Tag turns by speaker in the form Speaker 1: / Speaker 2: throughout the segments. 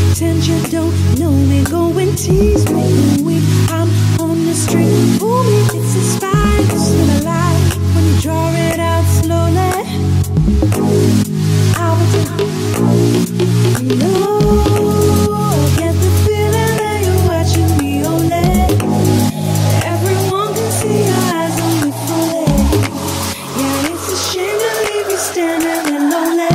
Speaker 1: pretend you don't know me. Go and tease me weak. I'm on the street. Fool me, it's a spy. Still alive when you draw it out slowly. I will do. No, I get the feeling that you're watching me only. Everyone can see your eyes on me fully. Yeah, it's a shame to leave you standing there lonely.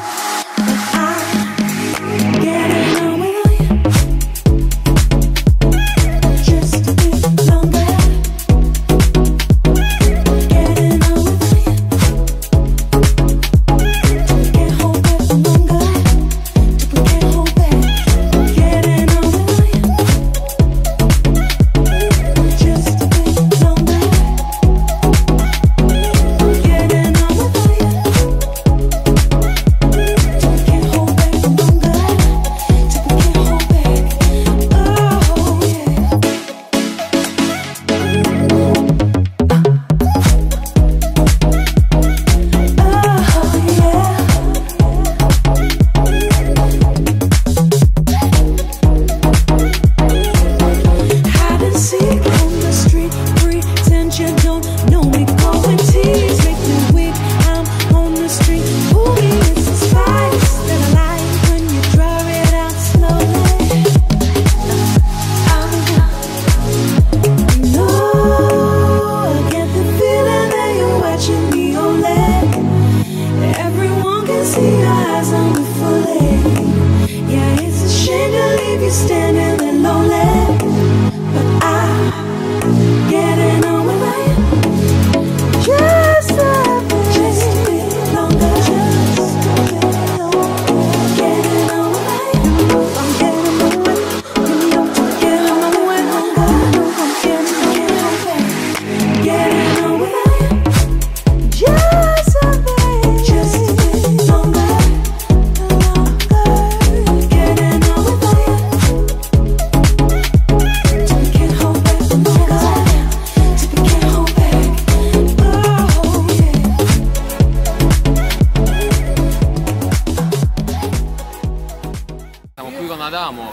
Speaker 2: Adamo,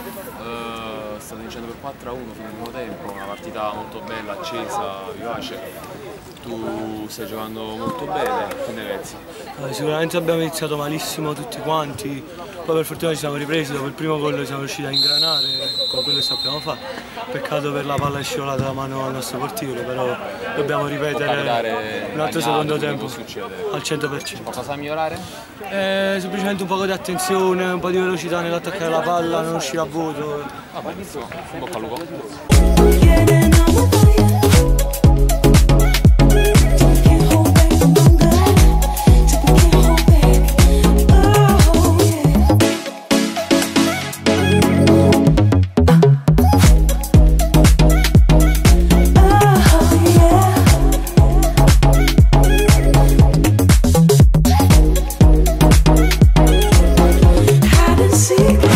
Speaker 2: sta vincendo per 4-1 fino al primo tempo, una partita molto bella, accesa, vivace. Tu stai giocando molto bene, che ne pensi?
Speaker 3: Sicuramente abbiamo iniziato malissimo tutti quanti, poi per fortuna ci siamo ripresi, dopo il primo gol siamo riusciti a ingranare con quello che sappiamo fare. Peccato per la palla scivolata da mano al nostro portiere, però dobbiamo ripetere un altro secondo tempo al 100%.
Speaker 2: Qualcosa da migliorare?
Speaker 3: Semplicemente un po' di attenzione, un po' di velocità nell'attaccare la palla, non uscire a vuoto.
Speaker 2: Ah, benissimo, in bocca al lupo.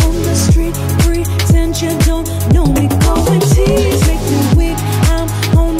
Speaker 1: You don't know me, go and tease, make me weak. I'm on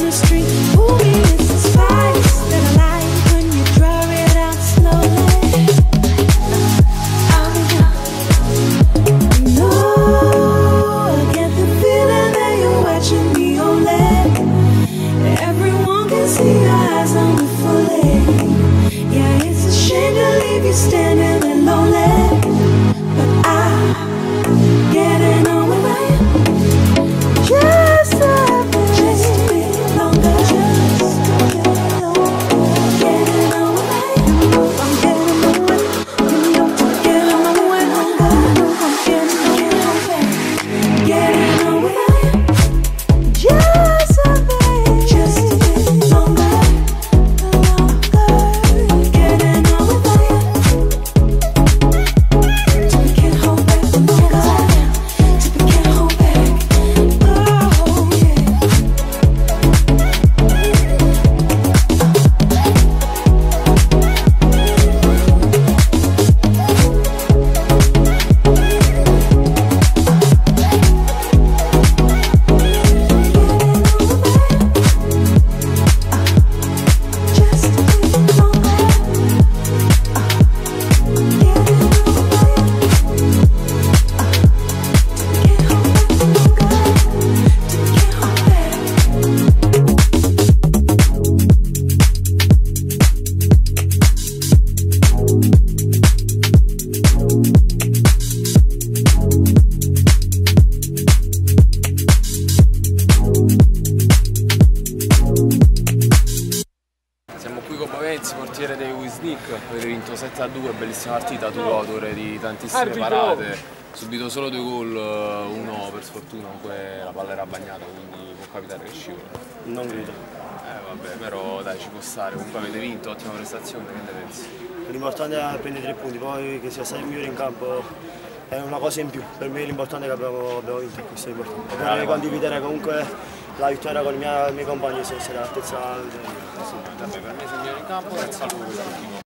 Speaker 2: questa partita tu autore di tantissime parate, subito solo 2 gol, uno per sfortuna comunque la palla era bagnata, quindi può capitare che scivola.
Speaker 4: Non credo.
Speaker 2: Vabbè, però dai, ci può stare, comunque avete vinto, ottima prestazione, che ne pensi?
Speaker 4: L'importante è prendere 3 punti, poi che sia stato il migliore in campo è una cosa in più. Per me l'importante è che abbiamo vinto, questo è importante. Vorrei condividere comunque la vittoria con i miei compagni e essere all'altezza.
Speaker 2: Vabbè, per me sei il migliore in campo, grazie a voi.